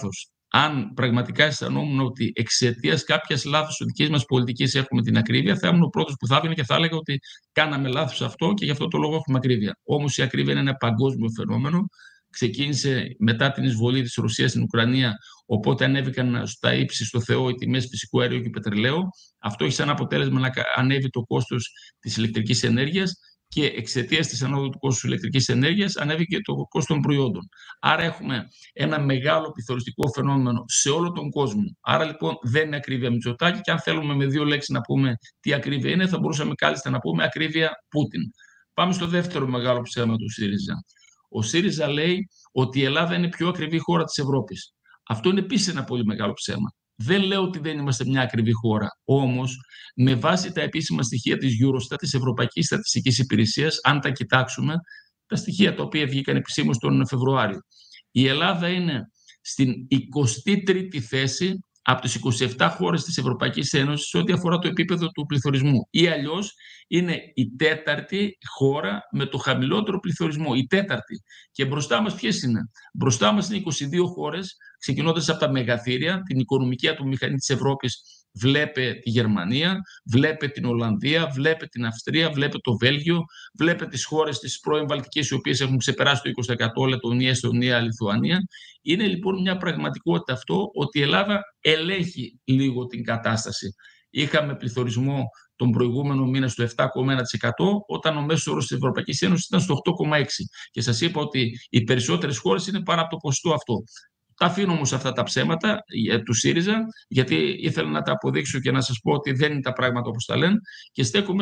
αν πραγματικά αισθανόμουν ότι εξαιτίας κάποιας λάθος δικής μας πολιτικής έχουμε την ακρίβεια, θα ήμουν ο πρώτος που θα έβγαινε και θα έλεγα ότι κάναμε λάθος αυτό και γι' αυτό το λόγο έχουμε ακρίβεια. Όμως η ακρίβεια είναι ένα παγκόσμιο φαινόμενο. Ξεκίνησε μετά την εισβολή της Ρωσίας στην Ουκρανία, οπότε ανέβηκαν στα ύψη στο Θεό οι τιμές φυσικού αερίου και πετρελαίου. Αυτό έχει σαν αποτέλεσμα να ανέβει το κόστος της ηλεκτρικής ενέργειας και εξαιτίας της ανόδου του κόστους ηλεκτρικής ενέργειας ανέβηκε το κόστος των προϊόντων. Άρα έχουμε ένα μεγάλο πληθωριστικό φαινόμενο σε όλο τον κόσμο. Άρα λοιπόν δεν είναι ακρίβεια Μητσοτάκη, και αν θέλουμε με δύο λέξεις να πούμε τι ακρίβεια είναι, θα μπορούσαμε κάλλιστα να πούμε ακρίβεια Πούτιν. Πάμε στο δεύτερο μεγάλο ψέμα του ΣΥΡΙΖΑ. Ο ΣΥΡΙΖΑ λέει ότι η Ελλάδα είναι η πιο ακριβή χώρα της Ευρώπης. Αυτό είναι επίσης ένα πολύ μεγάλο ψέμα. Δεν λέω ότι δεν είμαστε μια ακριβή χώρα. Όμως, με βάση τα επίσημα στοιχεία της Eurostat, της Ευρωπαϊκής Στατιστικής Υπηρεσίας, αν τα κοιτάξουμε, τα στοιχεία τα οποία βγήκαν επισήμως τον Φεβρουάριο, η Ελλάδα είναι στην 23η θέση από τις 27 χώρες της Ευρωπαϊκής Ένωσης σε ό,τι αφορά το επίπεδο του πληθωρισμού. Ή αλλιώς είναι η τέταρτη χώρα με το χαμηλότερο πληθωρισμό. Η τέταρτη. Και μπροστά μας ποιες είναι? Μπροστά μας είναι 22 χώρες, ξεκινώντας από τα μεγαθύρια, την οικονομική ατομομηχανή της Ευρώπης. Βλέπε τη Γερμανία, βλέπε την Ολλανδία, βλέπε την Αυστρία, βλέπε το Βέλγιο, βλέπε τις χώρες της πρώην Βαλτικής, οι οποίες έχουν ξεπεράσει το 20%, Λετωνία, Εστονία, Λιθουανία. Είναι λοιπόν μια πραγματικότητα αυτό ότι η Ελλάδα ελέγχει λίγο την κατάσταση. Είχαμε πληθωρισμό τον προηγούμενο μήνα στο 7,1%, όταν ο μέσος όρος της Ευρωπαϊκής Ένωσης ήταν στο 8,6%. Και σας είπα ότι οι περισσότερες χώρες είναι πάνω από το ποσοστό αυτό. Τα αφήνω όμως αυτά τα ψέματα του ΣΥΡΙΖΑ, γιατί ήθελα να τα αποδείξω και να σας πω ότι δεν είναι τα πράγματα όπως τα λένε, και στέκομαι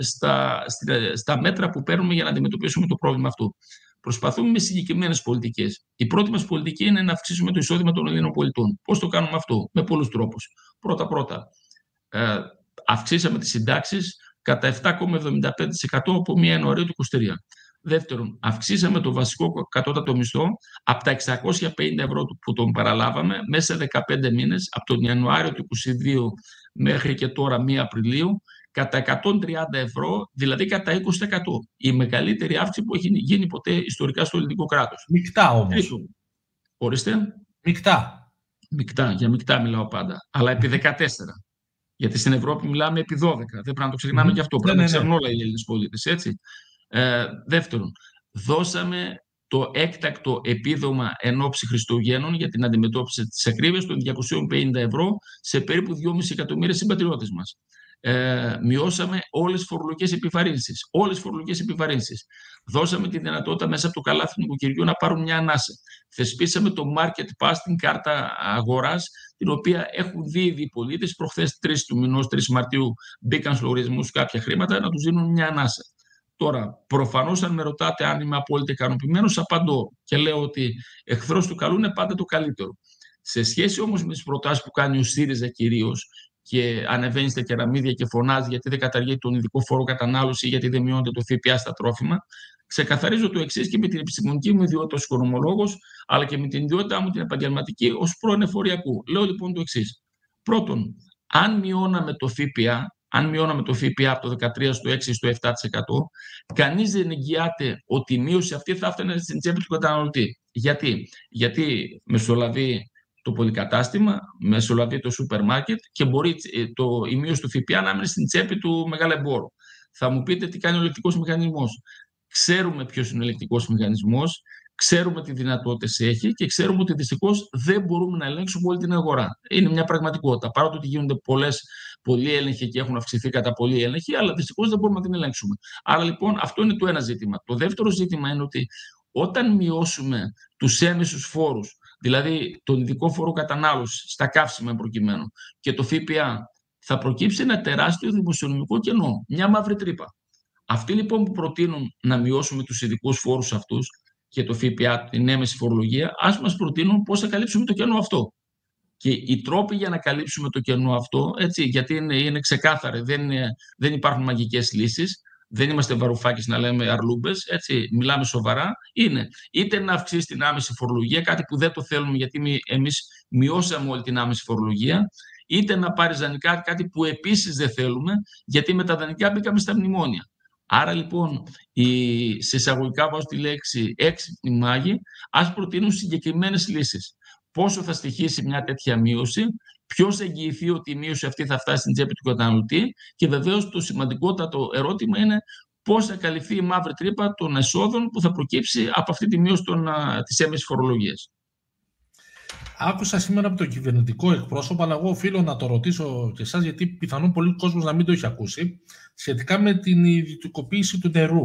στα μέτρα που παίρνουμε για να αντιμετωπίσουμε το πρόβλημα αυτό. Προσπαθούμε με συγκεκριμένες πολιτικές. Η πρώτη μας πολιτική είναι να αυξήσουμε το εισόδημα των Ελλήνων πολιτών. Πώς το κάνουμε αυτό? Με πολλούς τρόπους. Πρώτα, αυξήσαμε τις συντάξεις κατά 7,75% από 1 Ιανουαρίου του 2023. Δεύτερον, αυξήσαμε το βασικό κατώτατο μισθό από τα 650 ευρώ που τον παραλάβαμε μέσα σε 15 μήνες, από τον Ιανουάριο του 2022 μέχρι και τώρα 1 Απριλίου, κατά 130 ευρώ, δηλαδή κατά 20%. Η μεγαλύτερη αύξηση που έχει γίνει ποτέ ιστορικά στο ελληνικό κράτος. Μεικτά όμως. Ορίστε. Μεικτά. Για μεικτά μιλάω πάντα. Αλλά επί 14. Γιατί στην Ευρώπη μιλάμε επί 12. Δεν πρέπει να το ξεχνάμε και αυτό. Πρέπει να ξέρουν όλα οι Έλληνες πολίτες. Έτσι. Δεύτερον, δώσαμε το έκτακτο επίδομα εν ώψη Χριστουγέννων για την αντιμετώπιση της ακρίβειας των 250 ευρώ σε περίπου 2,5 εκατομμύρια συμπατριώτες μας. Μειώσαμε όλες τις φορολογικές επιβαρύνσεις. Δώσαμε τη δυνατότητα μέσα από το καλάθι του νοικοκυριού να πάρουν μια ανάσα. Θεσπίσαμε το Market Pass, την κάρτα αγοράς, την οποία έχουν δει οι πολίτες. Προχθές 3 του μηνός, 3 Μαρτίου, μπήκαν στους λογαριασμούς κάποια χρήματα να τους δίνουν μια ανάσα. Τώρα, προφανώς, αν με ρωτάτε αν είμαι απόλυτα ικανοποιημένος, απαντώ και λέω ότι εχθρός του καλού είναι πάντα το καλύτερο. Σε σχέση όμως με τις προτάσεις που κάνει ο ΣΥΡΙΖΑ κυρίως, και ανεβαίνει στα κεραμίδια και φωνάζει γιατί δεν καταργεί τον ειδικό φόρο κατανάλωση ή γιατί δεν μειώνεται το ΦΠΑ στα τρόφιμα, ξεκαθαρίζω το εξής και με την επιστημονική μου ιδιότητα ως οικονομολόγος, αλλά και με την ιδιότητά μου την επαγγελματική ως πρώην εφοριακού. Λέω λοιπόν το εξής. Πρώτον, αν μειώναμε το ΦΠΑ από το 13% στο 6% στο 7%, κανείς δεν εγγυάται ότι η μείωση αυτή θα έφτανε στην τσέπη του καταναλωτή. Γιατί μεσολαβεί το πολυκατάστημα, μεσολαβεί το σούπερ μάρκετ και μπορεί η μείωση του ΦΠΑ να μείνει στην τσέπη του μεγαλεμπόρου. Θα μου πείτε τι κάνει ο ελεκτικός μηχανισμός. Ξέρουμε ποιος είναι ο ελεκτικός μηχανισμός, ξέρουμε τι δυνατότητες έχει και ξέρουμε ότι δυστυχώς δεν μπορούμε να ελέγξουμε όλη την αγορά. Είναι μια πραγματικότητα. Παρότι ότι γίνονται πολλοί έλεγχοι και έχουν αυξηθεί κατά πολλοί έλεγχοι, αλλά δυστυχώς δεν μπορούμε να την ελέγξουμε. Άρα λοιπόν αυτό είναι το ένα ζήτημα. Το δεύτερο ζήτημα είναι ότι όταν μειώσουμε τους έμεσους φόρους, δηλαδή τον ειδικό φόρο κατανάλωσης στα καύσιμα προκειμένου και το ΦΠΑ, θα προκύψει ένα τεράστιο δημοσιονομικό κενό, μια μαύρη τρύπα. Αυτοί λοιπόν που προτείνουν να μειώσουμε τους ειδικούς φόρους αυτούς και το ΦΠΑ, την έμεση φορολογία, ας μας προτείνουν πώς θα καλύψουμε το κενό αυτό. Και οι τρόποι για να καλύψουμε το κενό αυτό, έτσι, γιατί είναι ξεκάθαροι, δεν υπάρχουν μαγικές λύσεις. Δεν είμαστε βαρουφάκες να λέμε αρλούμπες, έτσι, μιλάμε σοβαρά. Είναι είτε να αυξήσει την άμεση φορολογία, κάτι που δεν το θέλουμε γιατί εμείς μειώσαμε όλη την άμεση φορολογία, είτε να πάρει δανεικά, κάτι που επίσης δεν θέλουμε, γιατί με τα δανεικά μπήκαμε στα μνημόνια. Άρα λοιπόν, σε εισαγωγικά βάζω τη λέξη έξυπνοι μάγοι, ας προτείνουν συγκεκριμένες λύσεις. πόσο θα στοιχήσει μια τέτοια μείωση, ποιος θα εγγυηθεί ότι η μείωση αυτή θα φτάσει στην τσέπη του καταναλωτή και βεβαίως το σημαντικότατο ερώτημα είναι πώς θα καλυφθεί η μαύρη τρύπα των εσόδων που θα προκύψει από αυτή τη μείωση της έμεσης φορολογίας. Άκουσα σήμερα από τον κυβερνητικό εκπρόσωπο, αλλά εγώ οφείλω να το ρωτήσω και εσάς, γιατί πιθανόν πολλοί κόσμος να μην το έχει ακούσει, σχετικά με την ιδιωτικοποίηση του νερού.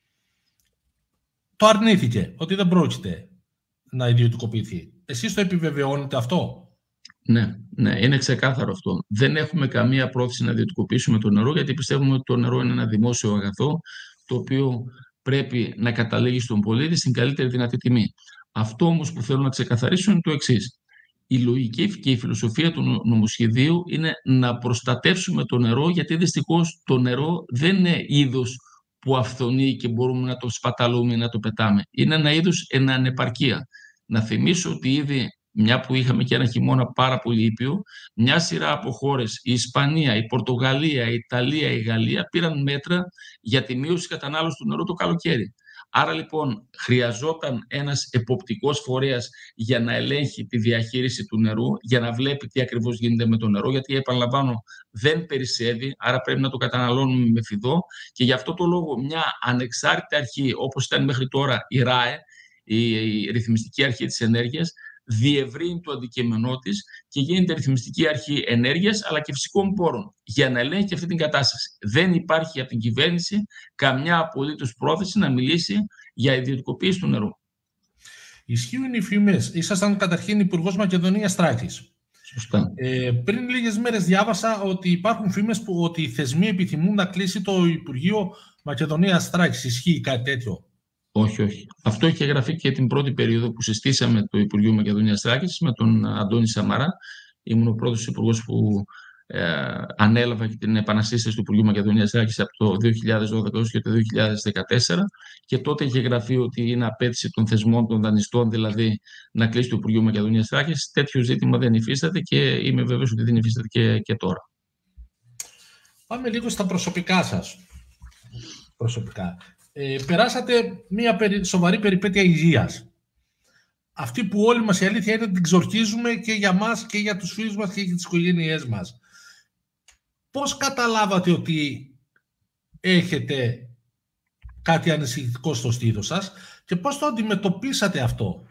Το αρνήθηκε, ότι δεν πρόκειται να ιδιωτικοποιηθεί. Εσείς το επιβεβαιώνετε αυτό? Ναι, είναι ξεκάθαρο αυτό. Δεν έχουμε καμία πρόθεση να ιδιωτικοποιήσουμε το νερό, γιατί πιστεύουμε ότι το νερό είναι ένα δημόσιο αγαθό, το οποίο πρέπει να καταλήγει στον πολίτη στην καλύτερη δυνατή τιμή. Αυτό όμως που θέλω να ξεκαθαρίσω είναι το εξής. Η λογική και η φιλοσοφία του νομοσχεδίου είναι να προστατεύσουμε το νερό, γιατί δυστυχώς το νερό δεν είναι είδος που αυθονεί και μπορούμε να το σπαταλούμε ή να το πετάμε. Είναι ένα είδος εν ανεπαρκεία. Να θυμίσω ότι ήδη, μια που είχαμε και ένα χειμώνα πάρα πολύ ήπιο, μια σειρά από χώρες, η Ισπανία, η Πορτογαλία, η Ιταλία, η Γαλλία, πήραν μέτρα για τη μείωση κατανάλωσης του νερού το καλοκαίρι. Άρα λοιπόν χρειαζόταν ένας εποπτικός φορέας για να ελέγχει τη διαχείριση του νερού, για να βλέπει τι ακριβώς γίνεται με το νερό, γιατί επαναλαμβάνω δεν περισσεύει, άρα πρέπει να το καταναλώνουμε με φιδό, και γι' αυτό το λόγο μια ανεξάρτητη αρχή όπως ήταν μέχρι τώρα η ΡΑΕ, η Ρυθμιστική Αρχή της Ενέργειας, διευρύνει το αντικείμενό της και γίνεται ρυθμιστική αρχή ενέργειας αλλά και φυσικών πόρων για να ελέγχει αυτή την κατάσταση. Δεν υπάρχει από την κυβέρνηση καμιά απολύτως πρόθεση να μιλήσει για ιδιωτικοποίηση του νερού. Ισχύουν οι φήμες. Ήσασταν καταρχήν υπουργός Μακεδονίας Θράκης. Σωστά. Πριν λίγες μέρες διάβασα ότι υπάρχουν φήμες που ότι οι θεσμοί επιθυμούν να κλείσει το Υπουργείο Μακεδονίας Θράκης. Ισχύει κάτι τέτοιο? Όχι. Αυτό είχε γραφεί και την πρώτη περίοδο που συστήσαμε το Υπουργείο Μακεδονίας Θράκης με τον Αντώνη Σαμαρά. Ήμουν ο πρώτος υπουργός που ανέλαβα και την επανασύσταση του Υπουργείου Μακεδονίας Θράκης από το 2012 έως και το 2014, και τότε είχε γραφεί ότι είναι απέτηση των θεσμών των δανειστών, δηλαδή να κλείσει το Υπουργείο Μακεδονίας Θράκης. Τέτοιο ζήτημα δεν υφίσταται και είμαι βέβαιος ότι δεν υφίσταται και τώρα. Πάμε λίγο στα προσωπικά σας. Περάσατε μια σοβαρή περιπέτεια υγείας. Αυτή που όλοι μας, η αλήθεια είναι ότι την ξορκίζουμε και για μας και για τους φίλους μας και για τις οικογένειές μας. Πώς καταλάβατε ότι έχετε κάτι ανησυχητικό στο στήθος σας και πώς το αντιμετωπίσατε αυτό?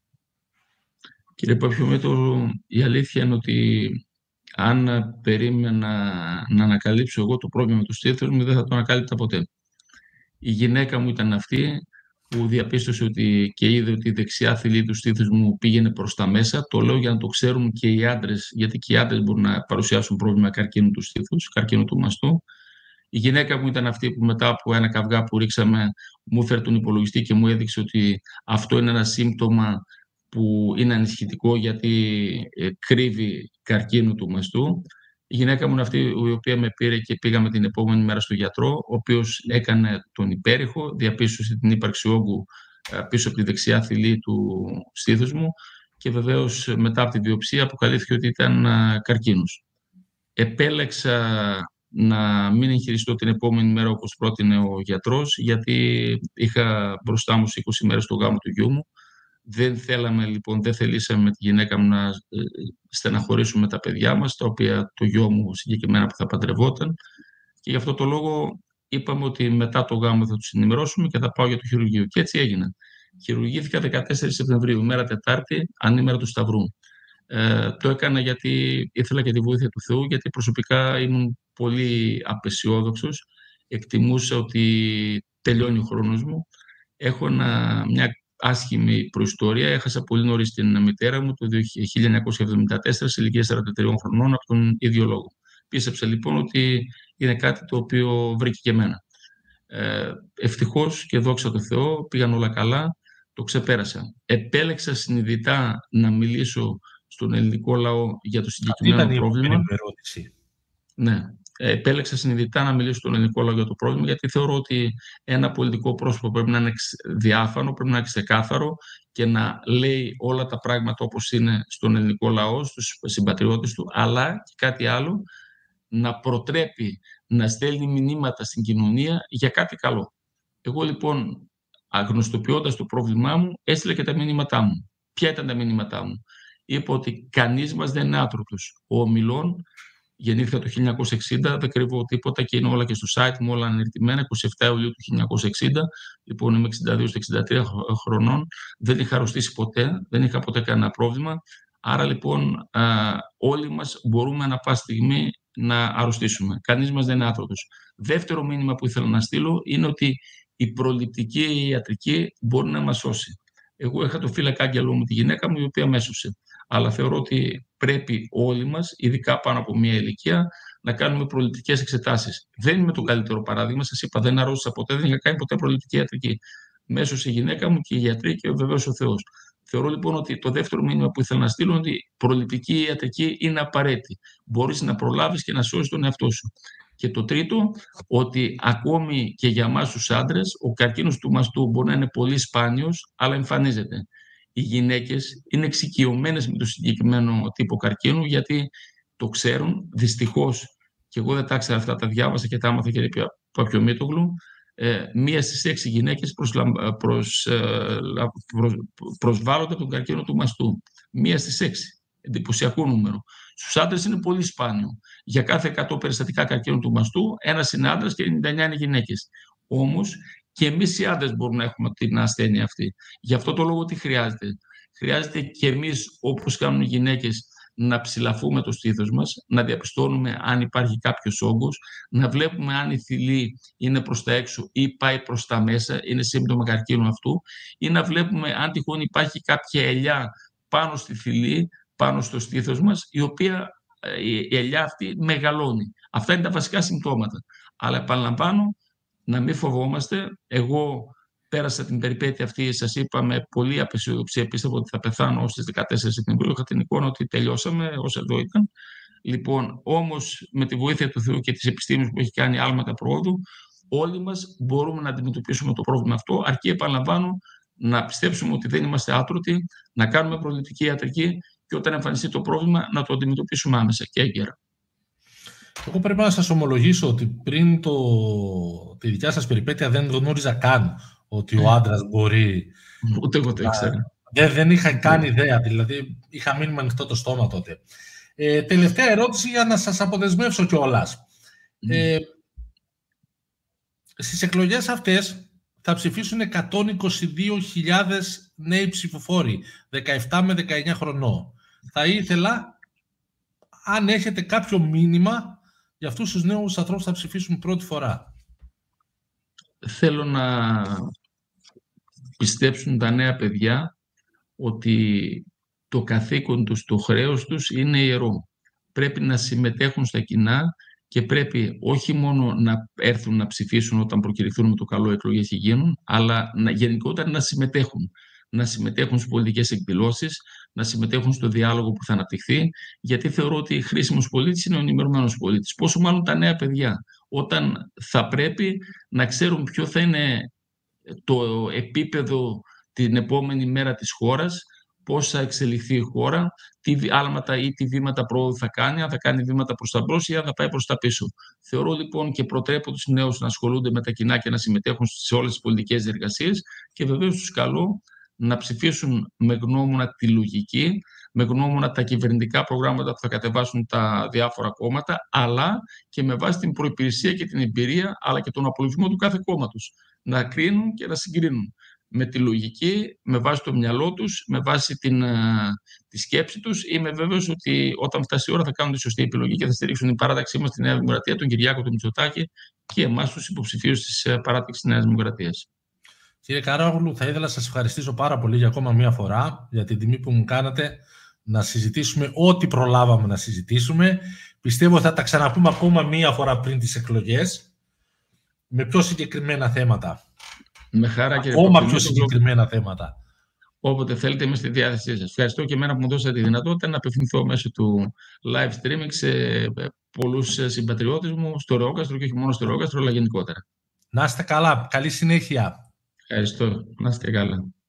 Κύριε Παπιωμήτρου, η αλήθεια είναι ότι αν περίμενα να ανακαλύψω εγώ το πρόβλημα του στήθους μου, δεν θα το ανακάλυπτα ποτέ. Η γυναίκα μου ήταν αυτή που διαπίστωσε ότι και είδε ότι η δεξιά θηλή του στήθους μου πήγαινε προς τα μέσα. Το λέω για να το ξέρουν και οι άντρες, γιατί και οι άντρες μπορούν να παρουσιάσουν πρόβλημα καρκίνου του στήθους, καρκίνου του μαστού. Η γυναίκα μου ήταν αυτή που μετά από ένα καυγά που ρίξαμε μου έφερε τον υπολογιστή και μου έδειξε ότι αυτό είναι ένα σύμπτωμα που είναι ανησυχητικό, γιατί κρύβει καρκίνου του μαστού. Η γυναίκα μου είναι αυτή η οποία με πήρε και πήγαμε την επόμενη μέρα στο γιατρό, ο οποίος έκανε τον υπέρηχο, διαπίστωσε την ύπαρξη όγκου πίσω από τη δεξιά θηλή του στήθους μου και βεβαίως μετά από τη βιοψία αποκαλύφθηκε ότι ήταν καρκίνος. Επέλεξα να μην εγχειριστώ την επόμενη μέρα όπως πρότεινε ο γιατρός, γιατί είχα μπροστά μου 20 μέρες το γάμο του γιού μου. Δεν θελήσαμε με τη γυναίκα μου να στεναχωρήσουμε τα παιδιά μας, τα οποία το γιο μου συγκεκριμένα που θα παντρευόταν, και γι' αυτό το λόγο είπαμε ότι μετά το γάμο θα τους ενημερώσουμε και θα πάω για το χειρουργείο. Και έτσι έγινε. Χειρουργήθηκα 14 Σεπτεμβρίου, μέρα Τετάρτη, ανήμερα του Σταυρού. Το έκανα γιατί ήθελα και τη βοήθεια του Θεού, γιατί προσωπικά ήμουν πολύ απεσιόδοξος. Εκτιμούσα ότι τελειώνει ο χρόνος μου. Έχω μια άσχημη προϊστορία. Έχασα πολύ νωρίς την μητέρα μου το 1974 σε ηλικία 43 χρονών από τον ίδιο λόγο. Πίστεψα λοιπόν ότι είναι κάτι το οποίο βρήκε και εμένα. Ευτυχώς και δόξα τω Θεώ πήγαν όλα καλά, το ξεπέρασα. Επέλεξα συνειδητά να μιλήσω στον ελληνικό λαό για το συγκεκριμένο πρόβλημα. Ναι. Επέλεξα συνειδητά να μιλήσω στον ελληνικό λαό για το πρόβλημα, γιατί θεωρώ ότι ένα πολιτικό πρόσωπο πρέπει να είναι διάφανο, πρέπει να είναι ξεκάθαρο και να λέει όλα τα πράγματα όπως είναι στον ελληνικό λαό, στους συμπατριώτες του, αλλά και κάτι άλλο, να προτρέπει, να στέλνει μηνύματα στην κοινωνία για κάτι καλό. Εγώ λοιπόν, γνωστοποιώντας το πρόβλημά μου, έστειλα και τα μηνύματά μου. Ποια ήταν τα μηνύματά μου? είπε ότι κανείς μας δεν είναι άτρωτος. Ο Ομιλών γεννήθηκα το 1960, δεν κρύβω τίποτα και είναι όλα και στο site μου, όλα αναρτημένα, 27 Ιουλίου του 1960. Λοιπόν, είμαι 62-63 χρονών, δεν είχα αρρωστήσει ποτέ, δεν είχα ποτέ κανένα πρόβλημα. Άρα λοιπόν όλοι μας μπορούμε ανά πάση στιγμή να αρρωστήσουμε. Κανείς μας δεν είναι άτρωτος. Δεύτερο μήνυμα που ήθελα να στείλω είναι ότι η προληπτική ιατρική μπορεί να μας σώσει. Εγώ είχα το φύλακα άγγελό μου, τη γυναίκα μου, η οποία με έσωσε. Αλλά θεωρώ ότι πρέπει όλοι μας, ειδικά πάνω από μια ηλικία, να κάνουμε προληπτικές εξετάσεις. Δεν είμαι το καλύτερο παράδειγμα. Σας είπα, δεν αρρώστησα ποτέ, δεν είχα κάνει ποτέ προληπτική ιατρική. Με έσωσε η γυναίκα μου και οι γιατροί και βεβαίως ο Θεός. Θεωρώ λοιπόν ότι το δεύτερο μήνυμα που ήθελα να στείλω είναι ότι η προληπτική ιατρική είναι απαραίτητη. Μπορείς να προλάβεις και να σώσεις τον εαυτό σου. Και το τρίτο, ότι ακόμη και για εμάς τους άντρες, ο καρκίνος του μαστού μπορεί να είναι πολύ σπάνιος, αλλά εμφανίζεται. Οι γυναίκες είναι εξοικειωμένες με το συγκεκριμένο τύπο καρκίνου, γιατί το ξέρουν, δυστυχώς, και εγώ δεν τα ξέρω αυτά, τα διάβασα και τα άμαθα και από Παπιομήτογλου, 1 στις 6 γυναίκες προσβάλλονται από τον καρκίνο του μαστού. 1 στις 6. Εντυπωσιακό νούμερο. Στους άντρες είναι πολύ σπάνιο. Για κάθε 100 περιστατικά καρκίνου του μαστού, 1 είναι άντρας και 99 είναι γυναίκες. Όμως και εμείς οι άντρες μπορούμε να έχουμε την ασθένεια αυτή. Γι' αυτό το λόγο τι χρειάζεται. Χρειάζεται και εμείς, όπως κάνουν οι γυναίκες, να ψηλαφούμε το στήθος μας, να διαπιστώνουμε αν υπάρχει κάποιος όγκος, να βλέπουμε αν η θηλή είναι προς τα έξω ή πάει προς τα μέσα, είναι σύμπτωμα καρκίνου αυτού, ή να βλέπουμε αν τυχόν υπάρχει κάποια ελιά πάνω στη θηλή, πάνω στο στήθος μας, η οποία η ελιά αυτή μεγαλώνει. Αυτά είναι τα βασικά συμπτώματα. Αλλά επαναλαμβάνω, να μην φοβόμαστε. Εγώ πέρασα την περιπέτεια αυτή, σας είπα, με πολλή απεσιοδοξία. Πίστευα ότι θα πεθάνω ως τις 14 Σεπτεμβρίου. Είχα την εικόνα ότι τελειώσαμε, όσο εδώ ήταν. Λοιπόν, όμως με τη βοήθεια του Θεού και της επιστήμης που έχει κάνει άλματα προόδου, όλοι μας μπορούμε να αντιμετωπίσουμε το πρόβλημα αυτό, αρκεί, επαναλαμβάνω, να πιστέψουμε ότι δεν είμαστε άτρωτοι, να κάνουμε προληπτική ιατρική και όταν εμφανιστεί το πρόβλημα να το αντιμετωπίσουμε άμεσα και έγκαιρα. Εγώ πρέπει να σας ομολογήσω ότι πριν τη δικιά σας περιπέτεια δεν γνώριζα καν ότι ο άντρας μπορεί... Ούτε εγώ το ήξερα. Δεν είχα καν ιδέα, δηλαδή είχα μείνει με ανοιχτό το στόμα τότε. Τελευταία ερώτηση για να σας αποδεσμεύσω κιόλας. Στις εκλογές αυτές θα ψηφίσουν 122.000 νέοι ψηφοφόροι, 17 με 19 χρονών. Θα ήθελα, αν έχετε κάποιο μήνυμα για αυτούς τους νέους ανθρώπους που θα ψηφίσουν πρώτη φορά. Θέλω να πιστέψουν τα νέα παιδιά ότι το καθήκον τους, το χρέος τους είναι ιερό. Πρέπει να συμμετέχουν στα κοινά και πρέπει όχι μόνο να έρθουν να ψηφίσουν όταν προκηρυχθούν με το καλό εκλογές και γίνουν, αλλά γενικότερα να συμμετέχουν. Να συμμετέχουν στις πολιτικές εκδηλώσεις, να συμμετέχουν στο διάλογο που θα αναπτυχθεί, γιατί θεωρώ ότι χρήσιμος πολίτης είναι ο ενημερωμένος πολίτης. Πόσο μάλλον τα νέα παιδιά, όταν θα πρέπει να ξέρουν ποιο θα είναι το επίπεδο την επόμενη μέρα της χώρας, πώς θα εξελιχθεί η χώρα, τι άλματα ή τι βήματα πρόοδου θα κάνει, αν θα κάνει βήματα προς τα μπρος ή αν θα πάει προς τα πίσω. Θεωρώ λοιπόν και προτρέπω τους νέους να ασχολούνται με τα κοινά και να συμμετέχουν σε όλες τις πολιτικές διεργασίες και βεβαίως τους καλώ να ψηφίσουν με γνώμονα τη λογική, με γνώμονα τα κυβερνητικά προγράμματα που θα κατεβάσουν τα διάφορα κόμματα, αλλά και με βάση την προϋπηρεσία και την εμπειρία, αλλά και τον απολογισμό του κάθε κόμματος. Να κρίνουν και να συγκρίνουν με τη λογική, με βάση το μυαλό τους, με βάση τη σκέψη τους. Είμαι βέβαιος ότι όταν φτάσει η ώρα θα κάνουν τη σωστή επιλογή και θα στηρίξουν την παράταξή μας στη Νέα Δημοκρατία, τον Κυριάκο τον Μητσοτάκη και εμάς τους υποψηφίους της παράταξης της Νέας Δημοκρατίας. Κύριε Καράγλου, θα ήθελα να σας ευχαριστήσω πάρα πολύ για ακόμα μία φορά για την τιμή που μου κάνατε να συζητήσουμε ό,τι προλάβαμε να συζητήσουμε. Πιστεύω θα τα ξαναπούμε ακόμα μία φορά πριν τις εκλογές με πιο συγκεκριμένα θέματα. Με χαρά, ακόμα πιο συγκεκριμένα θέματα. Όποτε θέλετε, είμαι στη διάθεσή σας. Ευχαριστώ και εμένα που μου δώσατε τη δυνατότητα να απευθυνθώ μέσω του live streaming σε πολλούς συμπατριώτες μου στο Ρεόκαστρο και όχι μόνο στο Ρεόκαστρο, αλλά γενικότερα. Να είστε καλά. Καλή συνέχεια. Ευχαριστώ. Να είστε καλά.